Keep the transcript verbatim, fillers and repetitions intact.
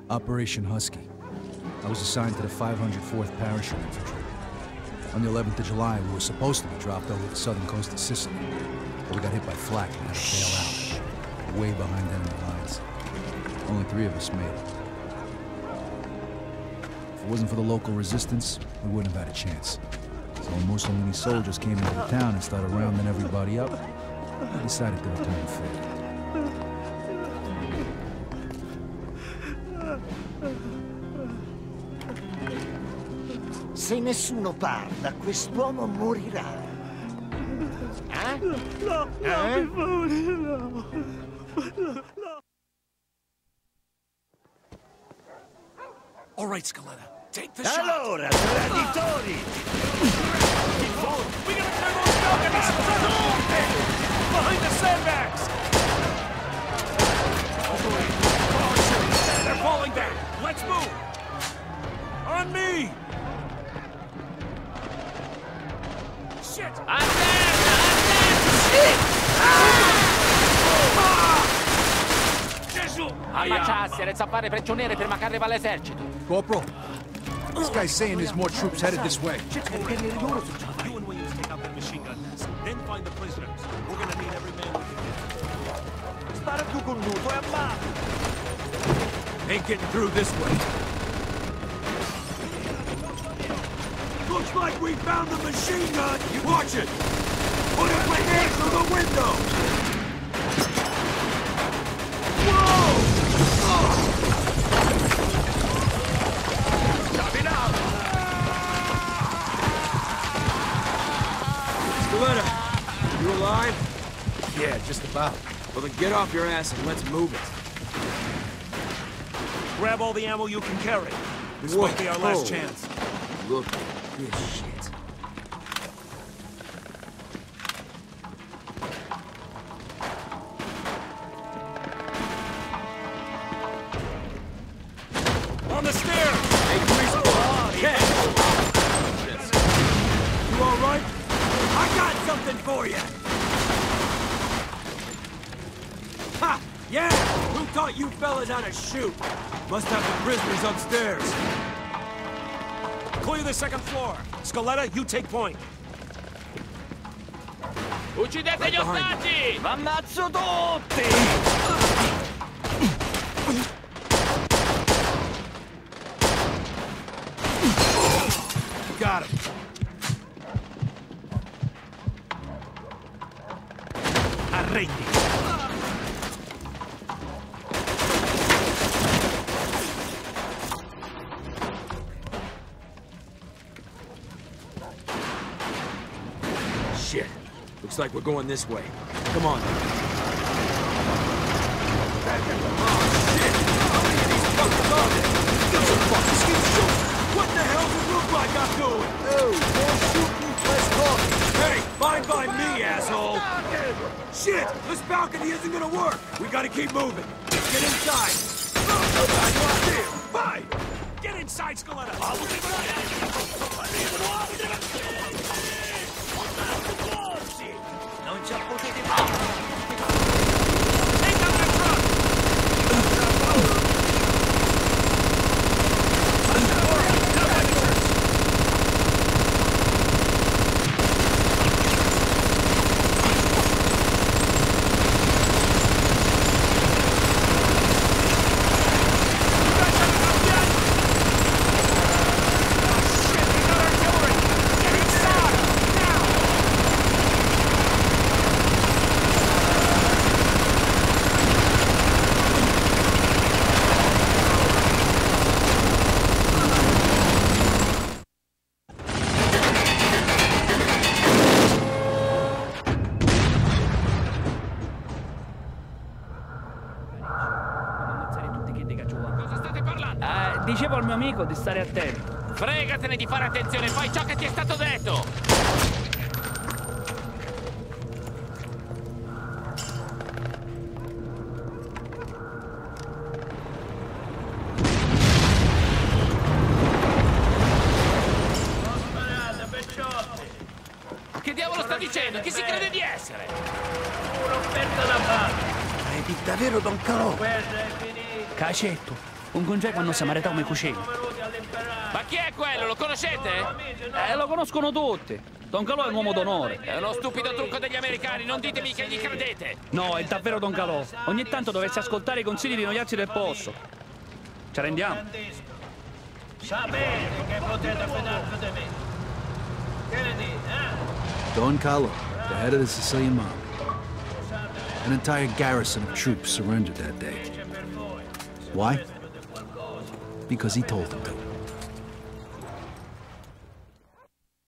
Operation Husky. I was assigned to the five hundred fourth Parachute Infantry. On the eleventh of July, we were supposed to be dropped over the southern coast of Sicily, but we got hit by flak and had to bail out, way behind enemy lines. Only three of us made it. If it wasn't for the local resistance, we wouldn't have had a chance. So when Mussolini's soldiers came into the town and started rounding everybody up, I decided to return the favor. Se nessuno parla, quest'uomo morirà. Eh? No, no, eh? mi favore, no. No. All right, Scaletta, take the Allora, traditori! Keep forward. We gotta clear those balconies! Behind the sandbags! They're falling back! Let's move! On me! Shit! A terra! A terra! Gesù! Ammacciarsi, le zappare prigioniere prima che arriva l'esercito. Corporal, this guy's saying there's more troops headed this way. You and Williams take out that machine gun nest. Then find the prisoners. We're gonna need every man we can get. Spara tu con nudo e ammazza! Ain't getting through this way. Looks like we found the machine gun! You watch it! Put up my hands through the window! Whoa! Oh. Stop it out! Scaletta, you alive? Yeah, just about. Well then get off your ass and let's move it. Grab all the ammo you can carry. This Whoa. might be our last chance. Look at this shit. On the stairs! Hey, greaseball! Ken! You all right? I got something for you! Ha! Yeah! Who taught you fellas how to shoot? Must have the prisoners upstairs. Clear the second floor. Scaletta, you take point. Uccidete gli ostaggi! Ammazzo tutti! Got him. Arrendi. Shit. Looks like we're going this way. Come on. Oh, shit! How many of these fuckers are there? Give a fuck! Just keep shooting! What the hell does it look like I'm doing? Oh, more shooting, less talking. Hey, fine by me, asshole! Shit! This balcony isn't gonna work! We gotta keep moving! Get inside! Fine! Get inside, Scaletta! Non ci potete fare! Take out the truck! Dicevo al mio amico di stare attento. Fregatene di fare attenzione, fai ciò che ti è stato detto! Che diavolo sta dicendo? Chi si crede di essere? Un'offerta da fare. Credi davvero, Don Calò? Guerra è finita. Cacetto, Un congeco quando si maritava come cucina. Ma chi è quello? Lo conoscete? Eh, lo conoscono tutti. Don Calò è un uomo d'onore. È uno stupido trucco degli americani, non ditemi che gli credete! No, è davvero Don Calò. Ogni tanto dovresti ascoltare i consigli di noiazzi del posto. Ci rendiamo? Sapete che potete fidarvi di me. Che ne dite, eh? Don Carlo, the head of the Sicilian mob. An entire garrison of troops surrendered that day. Why? Because he told them to.